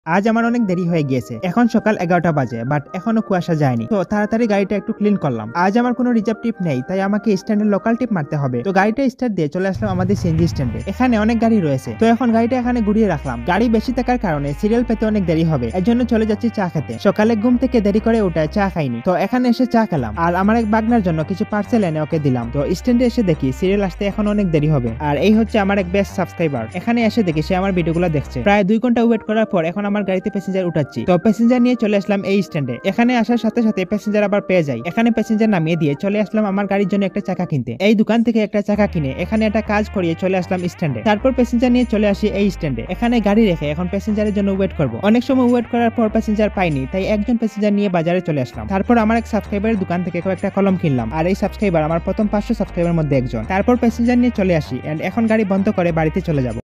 আজ আমার অনেক দেরি হয়ে গিয়েছে। এখন সকাল 11টা বাজে, বাট এখনো কুয়াশা যায়নি। তো তাড়াতাড়ি গাড়িটা একটু ক্লিন করলাম। আজ আমার কোনো রিজার্ভ টিপ নেই, তাই আমাকে স্ট্যান্ডের লোকাল টিপ মারতে হবে। তো গাড়িটা স্টার্ট দিয়ে চলে আসলাম আমাদের সিএনজি স্ট্যান্ডে। এখানে অনেক গাড়ি রয়েছে, তো এখন গাড়িটা এখানে ঘুরিয়ে রাখলাম। গাড়ি বেশি থাকার কারণে সিরিয়াল পেতে অনেক দেরি হবে, এর জন্য চলে যাচ্ছি চা খেতে। সকালে ঘুম থেকে দেরি করে উঠে চা খাইনি, তো এখানে এসে চা খেলাম। আর আমার এক বাগনার জন্য কিছু পার্সেল এনে ওকে দিলাম। তো স্ট্যান্ডে এসে দেখি সিরিয়াল আসতে এখন অনেক দেরি হবে। আর এই হচ্ছে আমার এক বেস্ট সাবস্ক্রাইবার। এখানে এসে দেখি সে আমার ভিডিওগুলো দেখছে। প্রায় 2 ঘন্টা ওয়েট করার পর এখন আমার গাড়িতে প্যাসেঞ্জার উঠাচ্ছি। তো প্যাসেঞ্জার নিয়ে চলে আসলাম এই স্ট্যান্ডে। এখানে আসার সাথে সাথে প্যাসেঞ্জার আবার পেয়ে যাই। এখানে প্যাসেঞ্জার নামিয়ে দিয়ে চলে আসলাম আমার গাড়ির জন্য একটা চাকা কিনতে। এই দোকান থেকে একটা চাকা কিনে এখানে একটা কাজ করিয়ে চলে আসলাম স্ট্যান্ডে। তারপর প্যাসেঞ্জার নিয়ে চলে আসি এই স্ট্যান্ডে। এখানে গাড়ি রেখে এখন প্যাসেঞ্জারের জন্য ওয়েট করব। অনেক সময় ওয়েট করার পর প্যাসেঞ্জার পাইনি, তাই একজন প্যাসেঞ্জার নিয়ে বাজারে চলে আসলাম। তারপর আমার এক সাবস্ক্রাইবারের দোকান থেকে কয়েকটা কলম কিনলাম। আর এই সাবস্ক্রাইবার আমার প্রথম 500 সাবস্ক্রাইবার মধ্যে একজন। তারপর প্যাসেঞ্জার নিয়ে চলে আসি এন্ড এখন গাড়ি বন্ধ করে বাড়িতে চলে যাব।